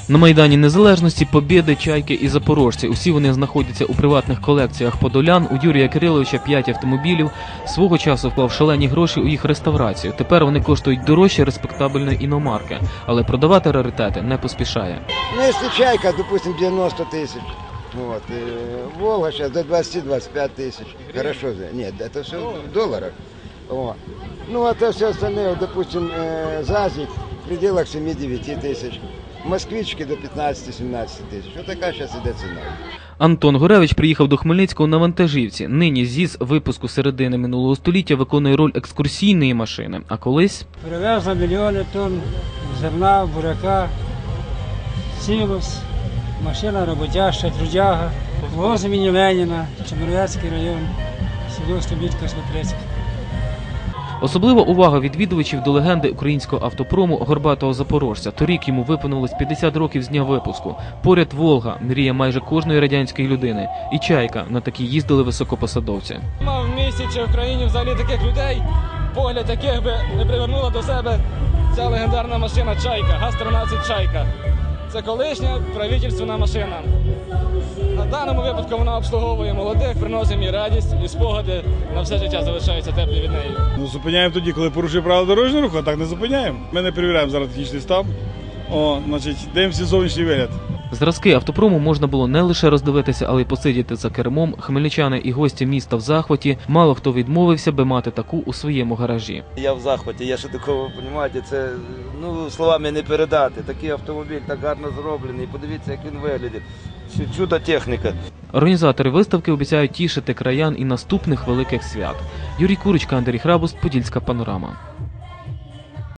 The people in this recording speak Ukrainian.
На Майдані Незалежності, Побєди, Чайки і Запорожці. Усі вони знаходяться у приватних колекціях подолян. У Юрія Кириловича 5 автомобілів. Свого часу вклав шалені гроші у їх реставрацію. Тепер вони коштують дорожче респектабельної іномарки. Але продавати раритети не поспішає. Ну, если Чайка, допустим, 90 тысяч. Вот. Волга сейчас до 20-25 тысяч. Хорошо. Нет, это все в долларах. Вот. Ну, а то все остальное, допустим, ЗАЗик в пределах 7-9 тысяч. Москвички до 15-17 тисяч. Ось така зараз іде ціна. Антон Горевич приїхав до Хмельницького на вантажівці. Нині ЗІЗ випуску середини минулого століття виконує роль екскурсійної машини. А колись... Привезли мільйони тонн зерна, буряка, сілос, машина роботяща, трудяга, вулиця імені Леніна, Чемеровецький район, село Стобітка, Смотрецьке. Особлива увага відвідувачів до легенди українського автопрому Горбатого Запорожця. Торік йому виповнилось 50 років з дня випуску. Поряд Волга – мрія майже кожної радянської людини. І Чайка – на такі їздили високопосадовці. В місті чи в країні взагалі таких людей, погляд яких би не привернула до себе ця легендарна машина Чайка, ГАЗ-13 Чайка. Це колишня правительственна машина. На даному випадку вона обслуговує молодих, приносить їм радість і спогади на все життя залишаються теплі від неї. Зупиняємо тоді, коли порушує правила дорожнього руху, а так не зупиняємо. Ми не перевіряємо зараз технічний стан, дивимося зовнішній вигляд. Зразки автопрому можна було не лише роздивитися, але й посидіти за кермом. Хмельничани і гості міста в захваті. Мало хто відмовився би мати таку у своєму гаражі. Я в захваті, я ще такого, розумієте, це словами не передати. Такий автомобіль так гарно зроблений, подивіться, як він виглядить. Чудо техніка. Організатори виставки обіцяють тішити краян і наступних великих свят. Юрій Курочка, Андрій Храбус, Подільська панорама.